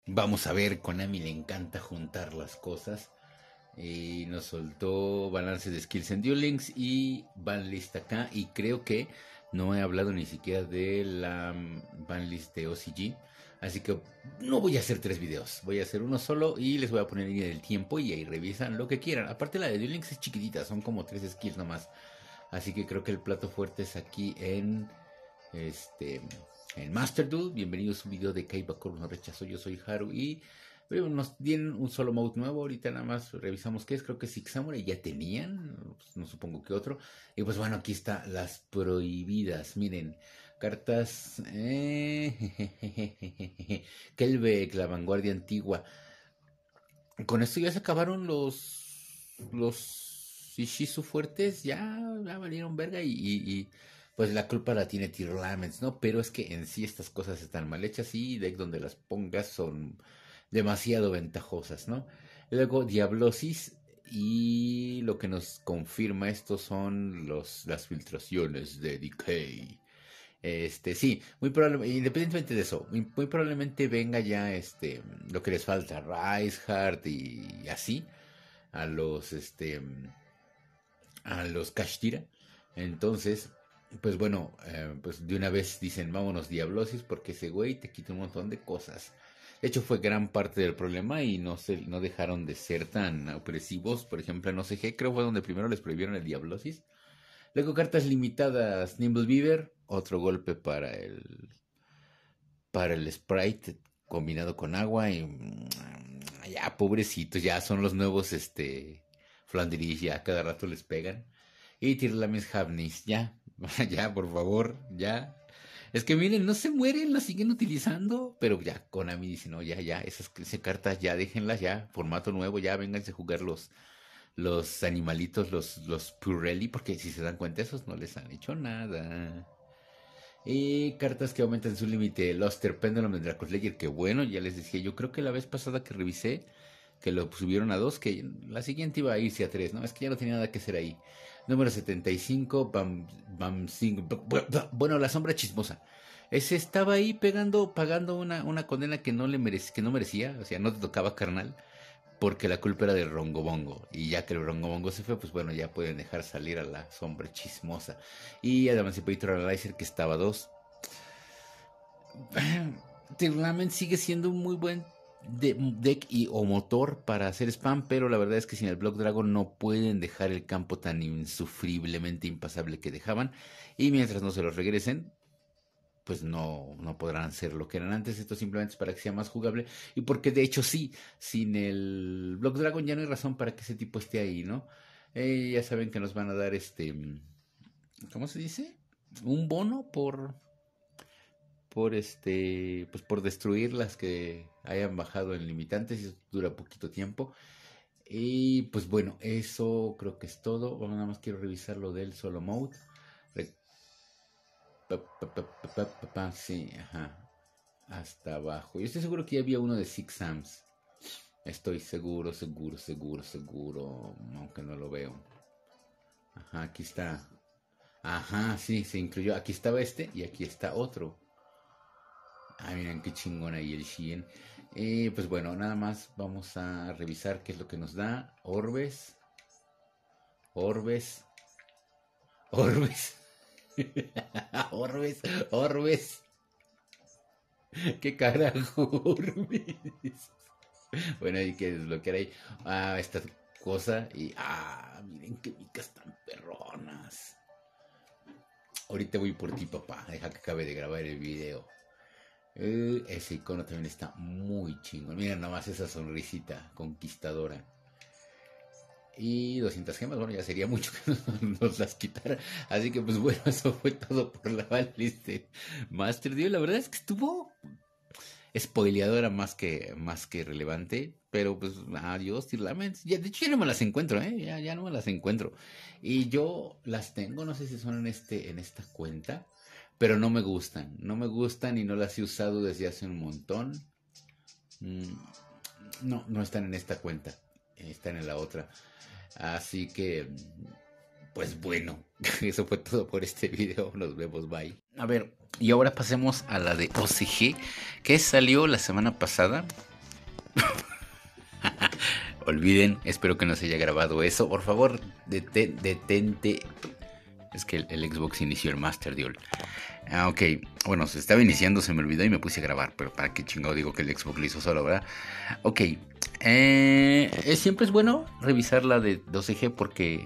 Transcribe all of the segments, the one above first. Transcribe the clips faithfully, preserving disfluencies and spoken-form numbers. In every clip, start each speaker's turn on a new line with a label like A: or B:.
A: Vamos a ver, Konami le encanta juntar las cosas. Y nos soltó balance de skills en Duel Links y banlist acá. Y creo que no he hablado ni siquiera de la mm, banlist de O C G. Así que no voy a hacer tres videos. Voy a hacer uno solo y les voy a poner línea del tiempo y ahí revisan lo que quieran. Aparte la de Duel Links es chiquitita, son como tres skills nomás. Así que creo que el plato fuerte es aquí en este en Master Duel. Bienvenidos a un video de Kaiba no rechazo. Yo soy Haru y bueno, nos tienen un solo mode nuevo. Ahorita nada más revisamos qué es. Creo que Six Samurai ya tenían. Pues no supongo que otro. Y pues bueno, aquí está las prohibidas. Miren, cartas. Eh, Kelbeck, la vanguardia antigua. Con esto ya se acabaron los. Los Ishizu fuertes. Ya, ya valieron verga. Y, y, y pues la culpa la tiene Tearlaments, ¿no? Pero es que en sí estas cosas están mal hechas y deck donde las pongas son demasiado ventajosas, ¿no? Luego Diablosis y lo que nos confirma esto son los, las filtraciones de Decay. Este, sí, muy probablemente, independientemente de eso, muy, muy probablemente venga ya este, lo que les falta, Riseheart y así, a los, este, a los Kashtira. Entonces, pues bueno, eh, pues de una vez dicen, vámonos Diablosis, porque ese güey te quita un montón de cosas. De hecho, fue gran parte del problema y no se, no dejaron de ser tan opresivos. Por ejemplo, no sé qué, creo fue donde primero les prohibieron el Diablosis. Luego cartas limitadas, Nimble Beaver, otro golpe para el para el Sprite combinado con agua y mm, ya pobrecitos, ya son los nuevos este Flandris, ya cada rato les pegan. Y Tirlames Havnis, ya, ya, por favor, ya. Es que miren, no se mueren, las siguen utilizando, pero ya Konami dice, no, ya, ya, esas, esas cartas ya déjenlas ya, formato nuevo, ya vénganse a jugar los, los animalitos, los, los Purelli, porque si se dan cuenta, esos no les han hecho nada. Y cartas que aumentan su límite, Luster Pendulum de Dracoslayer, que bueno, ya les decía, yo creo que la vez pasada que revisé, que lo subieron a dos, que la siguiente iba a irse a tres, ¿no? Es que ya no tenía nada que hacer ahí. Número setenta y cinco, Bam, Bam Sing, bueno, la sombra chismosa. Ese estaba ahí pegando, pagando una, una condena que no le merece, que no merecía, o sea, no te tocaba carnal, porque la culpa era del Rongobongo. Y ya que el Rongobongo se fue, pues bueno, ya pueden dejar salir a la sombra chismosa. Y el Emancipator Analyzer que estaba a dos. Tirlamen sigue siendo un muy buen de deck y o motor para hacer spam, pero la verdad es que sin el Block Dragon no pueden dejar el campo tan insufriblemente impasable que dejaban, y mientras no se los regresen pues no, no podrán ser lo que eran antes. Esto simplemente es para que sea más jugable y porque de hecho sí, sin el Block Dragon ya no hay razón para que ese tipo esté ahí, ¿no? Eh, ya saben que nos van a dar este, ¿cómo se dice? Un bono por por este, pues por destruir las que hayan bajado en limitantes, y eso dura poquito tiempo. Y pues bueno, eso creo que es todo. Bueno, nada más quiero revisar lo del solo mode. Re pa, pa, pa, pa, pa, pa, sí, ajá. Hasta abajo. Yo estoy seguro que ya había uno de Six Sams. Estoy seguro, seguro, seguro, seguro. Aunque no lo veo. Ajá, aquí está. Ajá, sí, se incluyó. Aquí estaba este y aquí está otro. Ah, miren qué chingón ahí el Shien. Eh, pues bueno, nada más vamos a revisar qué es lo que nos da. Orbes. Orbes. Orbes. Orbes. Orbes. ¿Qué carajo? Orbes. Bueno, hay que desbloquear ahí. Ah, esta cosa. Y. Ah, miren qué micas tan perronas. Ahorita voy por ti, papá. Deja que acabe de grabar el video. Uh, ese icono también está muy chingón. Mira nomás esa sonrisita conquistadora. Y doscientas gemas, bueno, ya sería mucho que nos, nos las quitara. Así que pues bueno, eso fue todo por la banlist de Master Duel. La verdad es que estuvo spoileadora más que, más que relevante. Pero pues adiós, Tirlaments. Ya, de hecho ya no me las encuentro, ¿eh? Ya, ya no me las encuentro. Y yo las tengo, no sé si son en, este, en esta cuenta. Pero no me gustan, no me gustan y no las he usado desde hace un montón. Mm, no, no están en esta cuenta, están en la otra. Así que, pues bueno, eso fue todo por este video. Nos vemos, bye. A ver, y ahora pasemos a la de O C G, que salió la semana pasada. Olviden, espero que no se haya grabado eso. Por favor, detén, detente. Es que el, el Xbox inició el Master Duel. Ah, ok. Bueno, se estaba iniciando, se me olvidó y me puse a grabar. Pero para qué chingado digo que el Xbox lo hizo solo, ¿verdad? Ok. Eh, siempre es bueno revisar la de doce G porque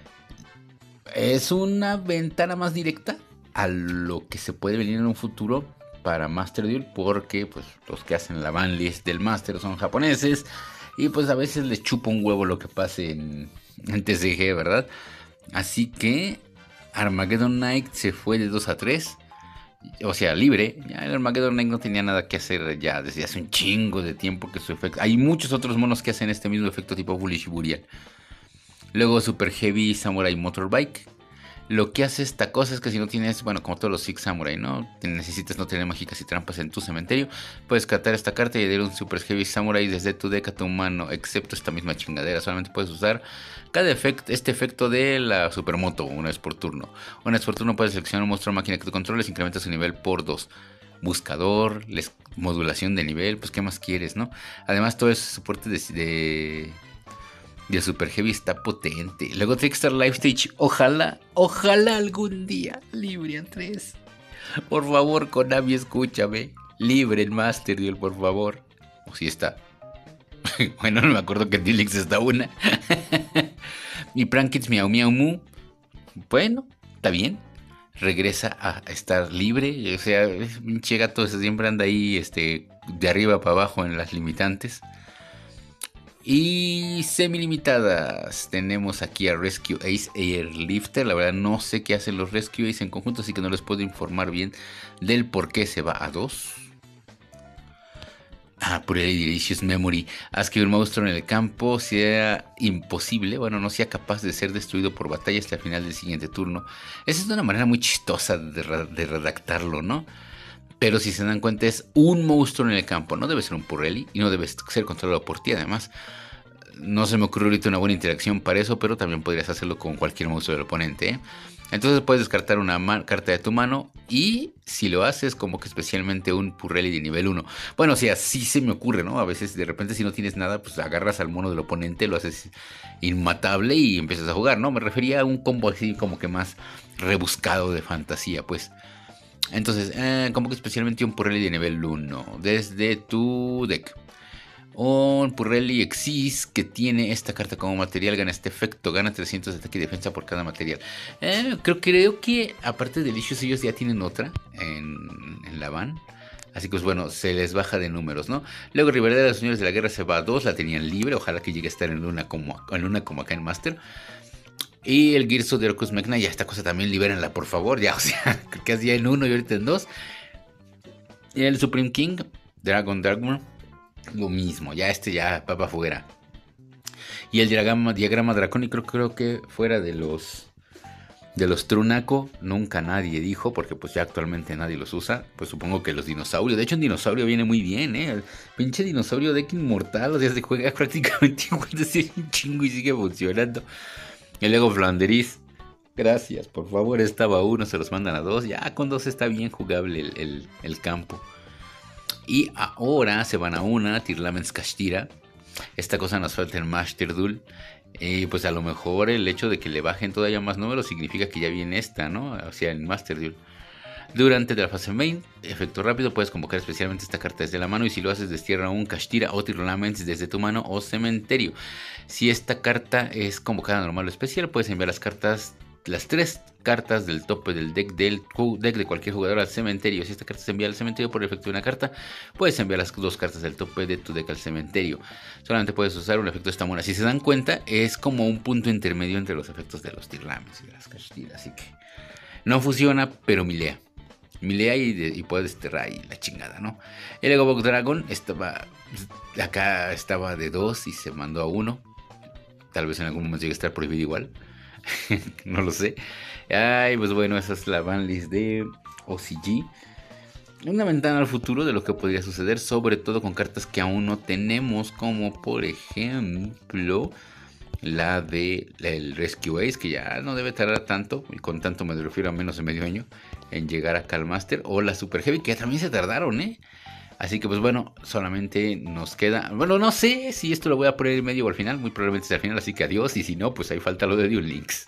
A: es una ventana más directa a lo que se puede venir en un futuro para Master Duel, porque pues los que hacen la banlist del Master son japoneses y pues a veces les chupa un huevo lo que pase en, en T C G, ¿verdad? Así que Armageddon Knight se fue de dos a tres, o sea, libre. Ya el Armageddon Knight no tenía nada que hacer ya desde hace un chingo de tiempo que su efecto... Hay muchos otros monos que hacen este mismo efecto tipo Foolish Burial. Luego Super Heavy Samurai Motorbike. Lo que hace esta cosa es que si no tienes, bueno, como todos los Six Samurai, ¿no? Necesitas no tener mágicas y trampas en tu cementerio. Puedes captar esta carta y dar un Super Heavy Samurai desde tu deck a tu mano, excepto esta misma chingadera. Solamente puedes usar cada efecto, este efecto de la Supermoto una vez por turno. Una vez por turno puedes seleccionar un monstruo o máquina que tú controles, incrementa su nivel por dos. Buscador, les, modulación de nivel, pues qué más quieres, ¿no? Además todo ese soporte de... de de Super Heavy está potente. Luego Trickstar Life Stage. Ojalá, ojalá algún día libren tres. Por favor, Konami, escúchame. Libre el Master Duel, por favor. O si está. Bueno, no me acuerdo que en Dilix está una. Y Prankits Miau Miau Mu. Bueno, está bien. Regresa a estar libre. O sea, pinche gato siempre anda ahí este, de arriba para abajo en las limitantes. Y semi-limitadas, tenemos aquí a Rescue Ace Airlifter. La verdad no sé qué hacen los Rescue Ace en conjunto, así que no les puedo informar bien del por qué se va a dos. Ah, Purely Delicious Memory. Haz que un monstruo en el campo sea imposible, bueno, no sea capaz de ser destruido por batalla hasta el final del siguiente turno. Esa es una manera muy chistosa de, de redactarlo, ¿no? Pero si se dan cuenta es un monstruo en el campo. No debe ser un Purrely y no debe ser controlado por ti. Además, no se me ocurre ahorita una buena interacción para eso, pero también podrías hacerlo con cualquier monstruo del oponente, ¿eh? Entonces puedes descartar una carta de tu mano y si lo haces como que especialmente un Purrely de nivel uno. Bueno, o sea, sí se me ocurre, ¿no? A veces de repente si no tienes nada, pues agarras al mono del oponente, lo haces inmatable y empiezas a jugar, ¿no? Me refería a un combo así como que más rebuscado de fantasía, pues. Entonces, eh, como que especialmente un Purrely de nivel uno desde tu deck. Un Purrely Exis que tiene esta carta como material, gana este efecto, gana trescientos de ataque y defensa por cada material. Eh, creo, creo que aparte de Delicious ellos ya tienen otra en, en la van. Así que pues bueno, se les baja de números, ¿no? Luego Rivalidad de los Señores de la Guerra se va a dos, la tenían libre, ojalá que llegue a estar en luna como, en luna como acá en Master. Y el Gears of the Orcus Mechna, ya esta cosa también libérenla, por favor. Ya, o sea, creo que hacía en uno y ahorita en dos. Y el Supreme King, Dragon Darkmoor, lo mismo, ya este ya va para afuera. Y el diagrama, diagrama dracónico, creo que fuera de los de los Trunaco, nunca nadie dijo, porque pues ya actualmente nadie los usa. Pues supongo que los dinosaurios. De hecho, un dinosaurio viene muy bien, ¿eh? El pinche dinosaurio deck inmortal, o sea, se juega prácticamente igual de un chingo y sigue funcionando. El Lego Flanderis, gracias, por favor, estaba uno, se los mandan a dos. Ya con dos está bien jugable el, el, el campo. Y ahora se van a una, Tirlamens Kashtira. Esta cosa nos falta en Master Duel. Y eh, pues a lo mejor el hecho de que le bajen todavía más números significa que ya viene esta, ¿no? O sea, en Master Duel. Durante la fase main, efecto rápido, puedes convocar especialmente esta carta desde la mano y si lo haces destierra un Kashtira o Tirlamens desde tu mano o cementerio. Si esta carta es convocada normal o especial, puedes enviar las cartas, las tres cartas del tope del deck del deck de cualquier jugador al cementerio. Si esta carta se envía al cementerio por efecto de una carta, puedes enviar las dos cartas del tope de tu deck al cementerio. Solamente puedes usar un efecto de esta mona. Si se dan cuenta, es como un punto intermedio entre los efectos de los Tirlamens y de las Kashtira. Así que no funciona, pero milea. Milea y, de, y puede desterrar y la chingada, ¿no? El Egobox Dragon estaba. Acá estaba de dos y se mandó a uno. Tal vez en algún momento llegue a estar prohibido igual. No lo sé. Ay, pues bueno, esa es la banlist de O C G. Una ventana al futuro de lo que podría suceder, sobre todo con cartas que aún no tenemos, como por ejemplo la de el Rescue Ace, que ya no debe tardar tanto, y con tanto me refiero a menos de medio año en llegar acá al Master, o la Super Heavy, que también se tardaron, ¿eh? Así que pues bueno, solamente nos queda... Bueno, no sé si esto lo voy a poner en medio o al final, muy probablemente sea al final, así que adiós. Y si no, pues ahí falta lo de Duel Links.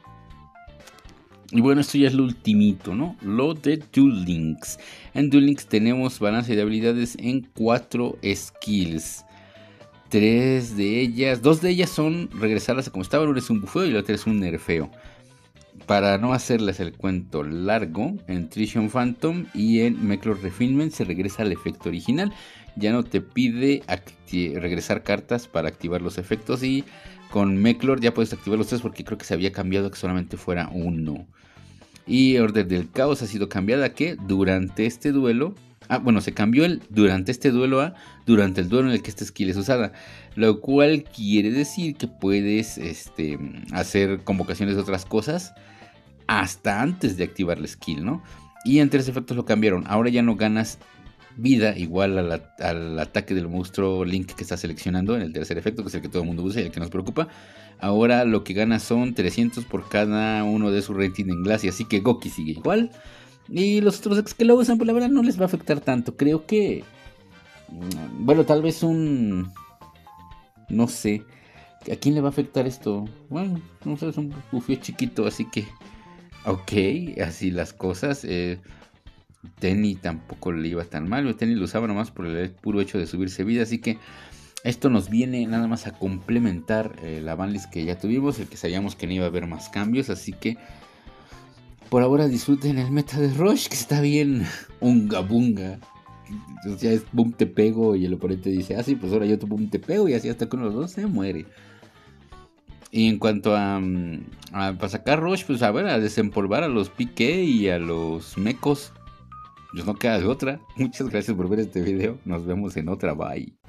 A: Y bueno, esto ya es lo ultimito, ¿no? Lo de Duel Links. En Duel Links tenemos balance de habilidades en cuatro skills. Tres de ellas, dos de ellas son regresarlas a como estaban. Una es un bufeo y la otra es un nerfeo. Para no hacerles el cuento largo, en Trishon Phantom y en Mechlor Refinement se regresa al efecto original. Ya no te pide regresar cartas para activar los efectos. Y con Mechlor ya puedes activar los tres porque creo que se había cambiado que solamente fuera uno. Y Order del Caos ha sido cambiada que durante este duelo... Ah, bueno, se cambió el durante este duelo a durante el duelo en el que esta skill es usada. Lo cual quiere decir que puedes este, hacer convocaciones de otras cosas hasta antes de activar la skill, ¿no? Y en tres efectos lo cambiaron. Ahora ya no ganas vida igual al, al ataque del monstruo Link que estás seleccionando en el tercer efecto, que es el que todo el mundo usa y el que nos preocupa. Ahora lo que ganas son trescientos por cada uno de su rating en Glacia, así que Goki sigue igual. Y los otros decks que lo usan, pues la verdad no les va a afectar tanto. Creo que... Bueno, tal vez un... No sé. ¿A quién le va a afectar esto? Bueno, no sé, es un bufio chiquito, así que... Ok, así las cosas. Eh, Tenny tampoco le iba tan mal. Tenny lo usaba nomás por el puro hecho de subirse vida, así que... Esto nos viene nada más a complementar eh, la banlist que ya tuvimos, el que sabíamos que no iba a haber más cambios, así que por ahora disfruten el meta de Rush, que está bien unga bunga. Entonces ya es boom te pego y el oponente dice, ah sí, pues ahora yo te boom te pego y así hasta que uno de los dos se muere. Y en cuanto a, a para sacar Rush, pues a ver, a desempolvar a los P K y a los mecos. Pues no queda de otra. Muchas gracias por ver este video, nos vemos en otra, bye.